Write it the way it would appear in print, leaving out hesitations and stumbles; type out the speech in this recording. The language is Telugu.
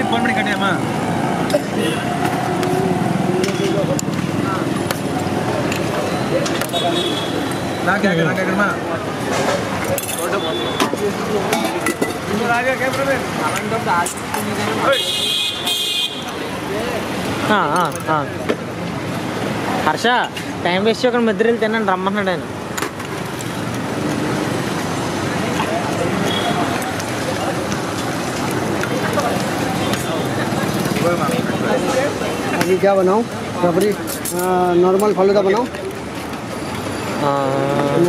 फोन में कटे मां ना क्या कर मां इधर आ गया कैमरा में అలాంటి దాచి हां हां हां हर्ष टाइम वेस्ट చేయకుండా మధ్యలో తినని రమ్మన్నాడు ఆయన अभी क्या बनाऊं रबड़ी नॉर्मल फालूदा बनाऊं